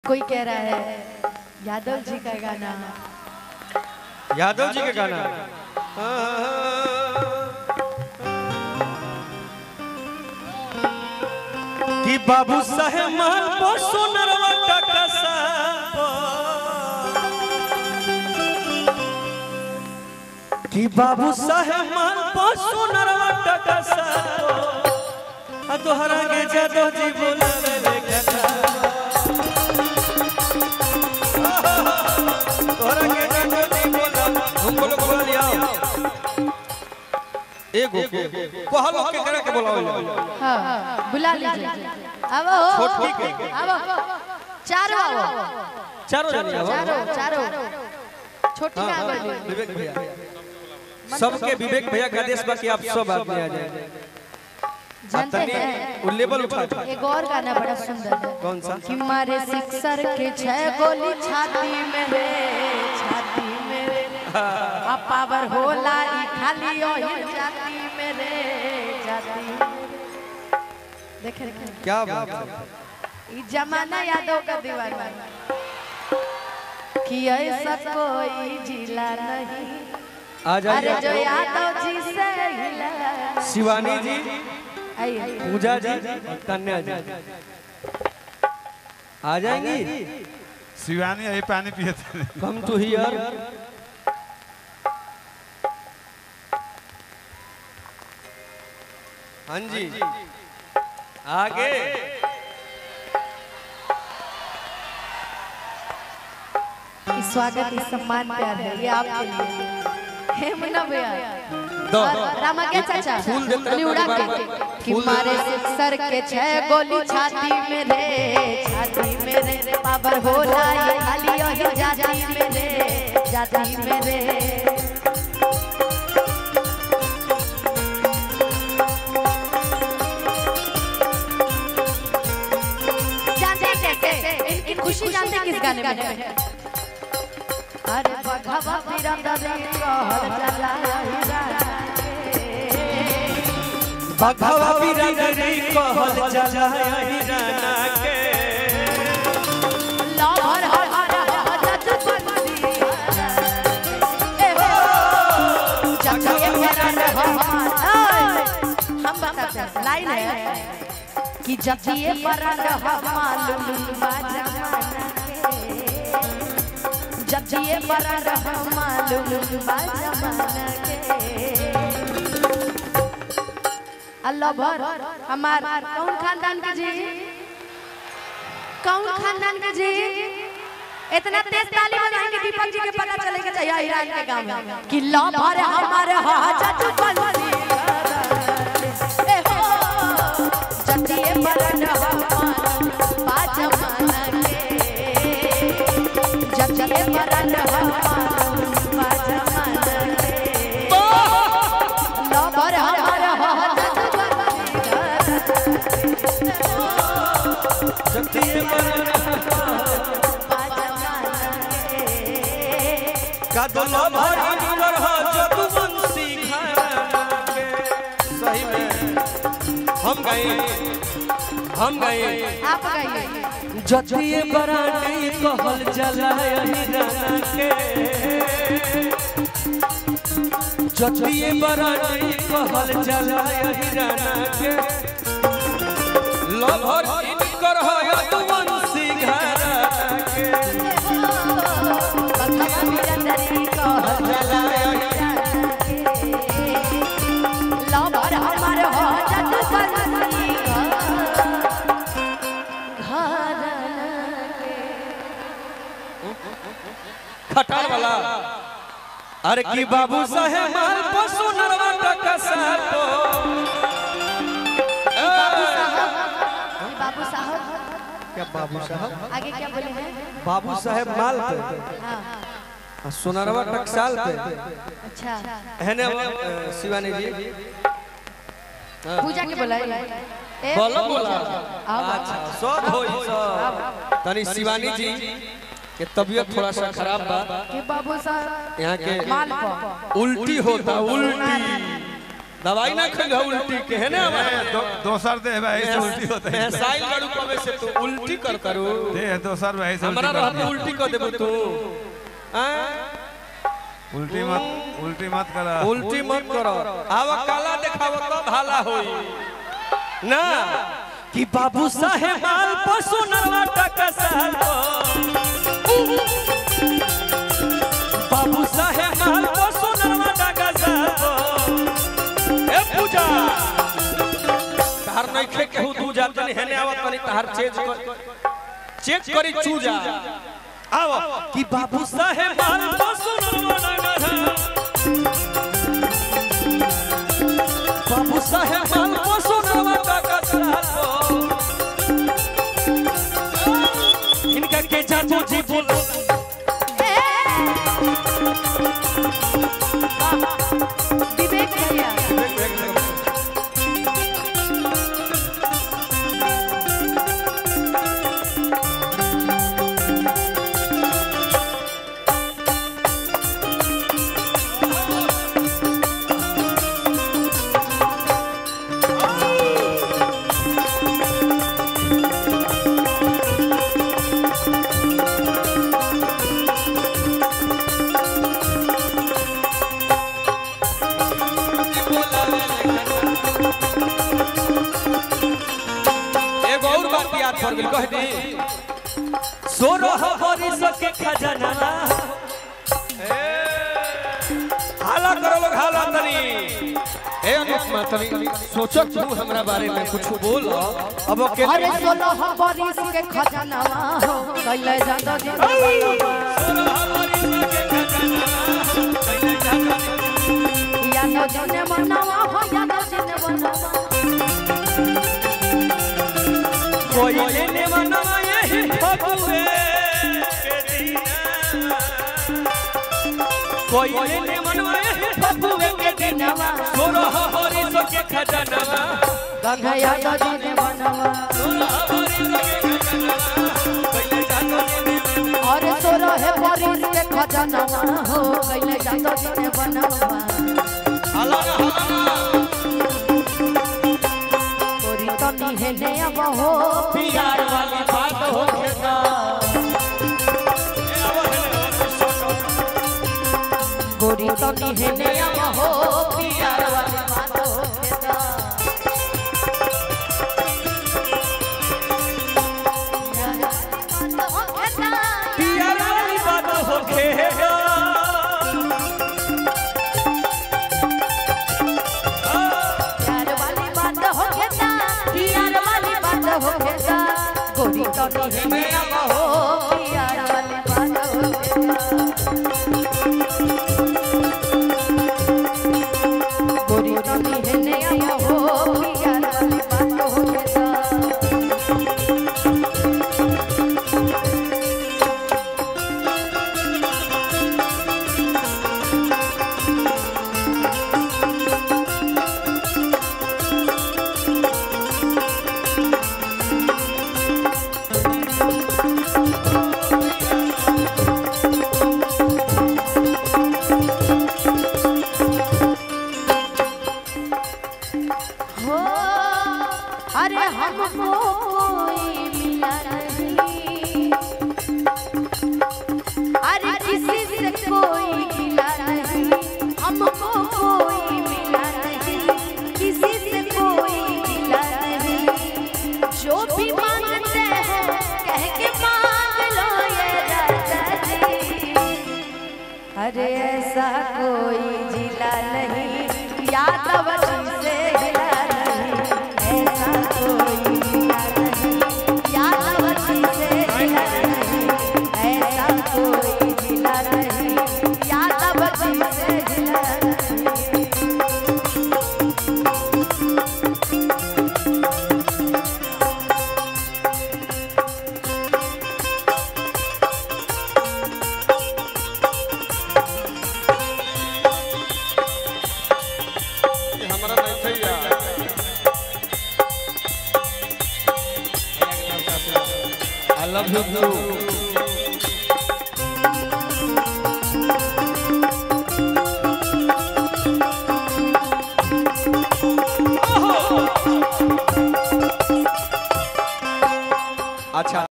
कोई कह रहा है यादव जी का गाना, यादव जी का गाना। कि बाबू साहेब मान पर सोनरवा टका साप, कि बाबू साहेब मान पर सोनरवा टका साप, आ तोहरा के यादव जी बोलावे रे कथा, तोहरा के यादव जी बोला हम बोलो बोल लिया एगो कहलो के करे के बोलावे। हां बुला लीजिए। अब हो छोटी के अब चारों जनी आओ, चारों छोटी का बोली विवेक भैया, सबके विवेक भैया का आदेश बा कि आप सब आदमी आ जाए। जानते हैं वो लेवल उठा एक और गाना बड़ा सुंदर है। कौन सा? कि मारे सिक्सर के 6 गोली छाती में रे, छाती में रे आ पावर होला ई खाली ओही जाती में रे, जाती में। देखे क्या बात है। ई जमाना यादों का दीवाना कि ऐसा कोई जिला नहीं। आ जाइए। अरे जो यादव जी से हिला। शिवानी जी, आइए पूजा जी, कन्या जी आ जाएंगी। शिवानी यही पानी पिए थे। Come to here. हाँ जी आगे। स्वागत इस सम्मान प्यार है ये आपके लिए। हेमना भैया दो रामा के चाचा फूल देते गोली उड़ा के कि मारे सिक्सर के 6 गोली छाती में रे, छाती में रे पावर होला ये खाली ओही जाती में रे, जाती में रे। जानते कैसे इनकी खुशी जानते किस गाने में है? अरे बघवा बिरंदरी कहल चला बघवा बिरंदरी कहल चला हिराना के, लहर हर हर जज बंदी ए हो जग ये मेरा हम बताते हैं लाइन है कि जब ये पर मालूम बाजा जब ये बड़ा रहा मालूम जमाना के। अल्लाह भर हमार कौन खानदान के जी, कौन खानदान के जी? इतना तेज ताली बजाएंगे दीपक जी के पता चलेगा चाहिए ईरान के गांव में कि ला भर हमारे हाजत बंदी ए हो जब ये बड़ा रहा मालूम जमाना के, जब ये मरण हमारा जमाना के लबर हमारा जब ये मरण का दोला भाई निवर हो जदुवंशी घराना के। सही में हम गए आप गाइए। जतिये बरानी कहल जला हिराना के, जतिये बरानी कहल जला हिराना के, लभर इनकर हो यदुवंशी घराना के, बिरंदरी कहल चला लबर हमारे हाजत बंदी खटार वाला। अरे की बाबू साहेब माल पशु नरवा टका सातो, बाबू साहब क्या बाबू साहब? आगे क्या बोले हैं? बाबू साहेब माल पे हाँ सोनरवा टकसाल पे अच्छा है ना शिवानी जी। पूजा के बुलाए बोलो बोला अच्छा सब हो सब। तनी शिवानी जी के तबीयत थोड़ा सा खराब बा कि बाबू साहब यहाँ के माल पर उल्टी होता उल्टी दवाई ना खइल उल्टी के है ना दोसर दे भाई से उल्टी होता है साइल करू कबे से तू उल्टी कर करू दे दोसर भाई से हमरा रहत उल्टी कर देबो तू उल्टी मत करा उल्टी मत करो आवा काला देखाव तो भाला होई ना कि बाबू साहेब माल पशु नरवा टकसाल बाबू साहेब माल पशु नरवा टकसाल ए पूजा तार नहीं खे केहू तू जात नहीं हेने आवत तनी तार चेक करी चूजा आओ कि बाबू साहेब माल पशु नरवा टकसाल बाबू साहेब माल पशु नरवा टकसाल इनका के जादू जी बोल विवेक भैया कह दी सोरो हमारी सबके खजाना हाला करो लोग हाला तनी ए अनुपमा तनी सोचो तू हमरा बारे में कुछ बोल अब के अरे 16 बरिस के खजाना हो कैले जातो जी सोरो हमारी सबके खजाना या नो जने मनावा हो या नो जने मनावा कोई लेने मनवा यही फगुए के दीना कोई लेने मनवा यही फगुए के दीना सोरो हमारी सबके खजाना गंगा या नो जने मनावा सोरो हमारी सबके खजाना कैले जातो जी और 16 बरिस के खजाना हो कैले जातो जी मनावा हाला हेने अब हो प्यार वाली बात हो खेता गोरी तो हेने अब हो प्यार वाली बात हो खेता प्यार वाली बात हो खेता प्यार वाली बात हो खेता प्यार वाली बात हो खेता गोरी तो हेने अब हो प्यार वाली बात हो खेता गोरी तो हेने अब हो प्यार वाली बात हो खेता हो अरे हमको कोई मिला नहीं अरे किसी से कोई मिला नहीं हमको कोई मिला नहीं किसी से कोई मिला नहीं जो भी मांगते हैं कह के मांग लो ये राजा जी अरे ऐसा कोई जिला नहीं यादव जी से हिला नहीं ऐसा कोई जिला नहीं यादव जी से हिला नहीं ऐसा कोई जिला नहीं यादव जी से हिला नहीं हमरा नहीं छैया आई लव यू अच्छा